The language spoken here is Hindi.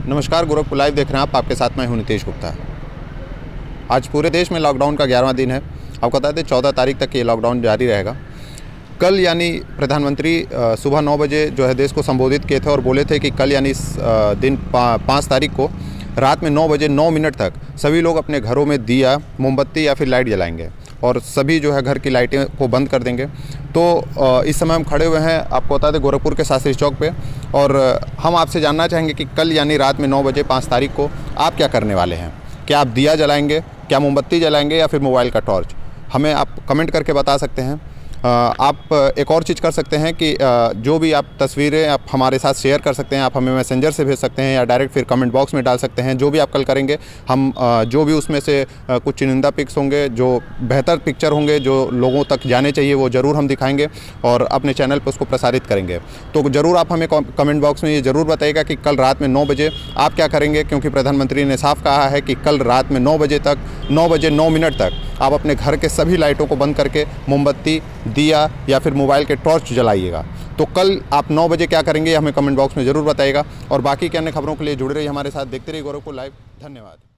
नमस्कार, गोरखपुर लाइव देख रहे हैं आप। आपके साथ मैं हूं नितेश गुप्ता। आज पूरे देश में लॉकडाउन का 11वां दिन है। आपको बता दें 14 तारीख तक ये लॉकडाउन जारी रहेगा। कल यानी प्रधानमंत्री सुबह 9 बजे जो है देश को संबोधित किए थे और बोले थे कि कल यानी इस दिन 5 तारीख को रात में 9 बजे 9 मिनट तक सभी लोग अपने घरों में दिया, मोमबत्ती या फिर लाइट जलाएंगे और सभी जो है घर की लाइटें को बंद कर देंगे। तो इस समय हम खड़े हुए हैं, आपको बता दें, गोरखपुर के शास्त्री चौक पे, और हम आपसे जानना चाहेंगे कि कल यानी रात में 9 बजे 5 तारीख को आप क्या करने वाले हैं। क्या आप दिया जलाएंगे, क्या मोमबत्ती जलाएंगे या फिर मोबाइल का टॉर्च? हमें आप कमेंट करके बता सकते हैं। आप एक और चीज़ कर सकते हैं कि जो भी आप तस्वीरें आप हमारे साथ शेयर कर सकते हैं, आप हमें मैसेंजर से भेज सकते हैं या डायरेक्ट फिर कमेंट बॉक्स में डाल सकते हैं। जो भी आप कल करेंगे, हम जो भी उसमें से कुछ चुनिंदा पिक्स होंगे, जो बेहतर पिक्चर होंगे, जो लोगों तक जाने चाहिए, वो ज़रूर हम दिखाएंगे और अपने चैनल पर उसको प्रसारित करेंगे। तो ज़रूर आप हमें कमेंट बॉक्स में ये ज़रूर बताइएगा कि कल रात में 9 बजे आप क्या करेंगे, क्योंकि प्रधानमंत्री ने साफ कहा है कि कल रात में 9 बजे 9 मिनट तक आप अपने घर के सभी लाइटों को बंद करके मोमबत्ती, दिया या फिर मोबाइल के टॉर्च जलाइएगा। तो कल आप 9 बजे क्या करेंगे हमें कमेंट बॉक्स में ज़रूर बताइएगा। और बाकी के अन्य खबरों के लिए जुड़े रहिए हमारे साथ, देखते रहिए गोरखपुर लाइव। धन्यवाद।